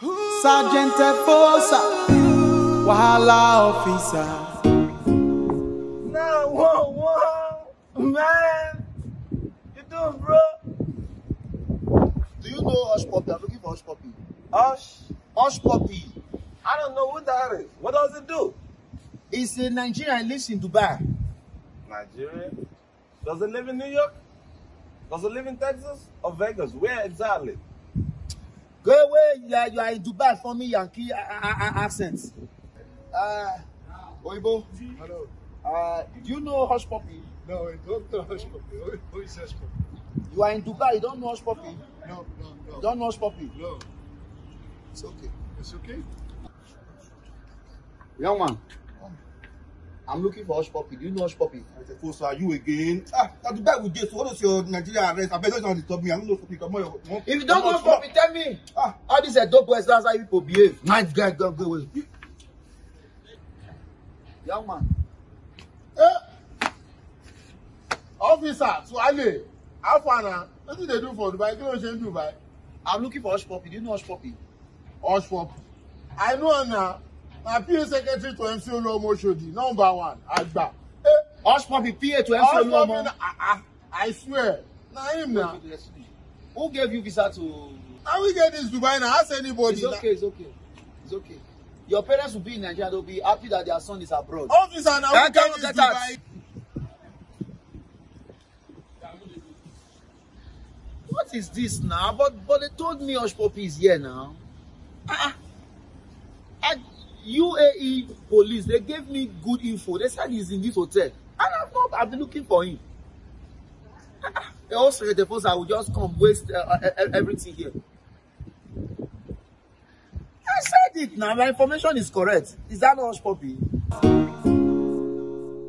Sergeant Efosa, Wahala officer. Nah, whoa, man. You doing, bro? Do you know Hush Puppy? I'm looking for Hush Puppy. Hush Puppy. I don't know what that is. What does it do? It's a Nigerian, lives in Dubai. Nigeria? Does it live in New York? Does it live in Texas or Vegas? Where exactly? Go away, you are in Dubai for me, Yankee accents. Oibo. Hello. Do you know Hush Puppy? No, I don't know Hush Puppy. Who is Hush Puppy? You are in Dubai, you don't know Hush Puppy? No. You don't know Hush Puppy? No. It's okay. It's okay? Young man, I'm looking for Hush Puppy. Do you know Hush Puppy? Efosa, you again? Now the guy with this, what is your Nigerian arrest? I bet don't disturb me. I don't know if If you don't know Hush Puppy, tell me. All these are dope boys, that's how people behave. Nice guy, go away. Young man. Officer, so Ali, how far now? What did they do for Dubai? What do they do Dubai? I'm looking for Hush Puppy. Do you know Hush Puppy? Hush Puppy. I know now. My PA secretary to MC Olomo Shodi, number one, Agba. Hush Puppy, PA to MC Hush Olomo. Puppy, I swear. Now him now. Who gave you visa to? How we get this Dubai now? Ask anybody. It's okay, it's okay. It's okay. Your parents will be in Nigeria, they'll be happy that their son is abroad. Officer, now we get this Dubai. What is this now? But they told me Hush Puppy is here now. UAE police, they gave me good info. They said he's in this hotel. And I've been looking for him. They also said I will just come waste everything here. I said it now. My information is correct. Is that not Hush Puppy?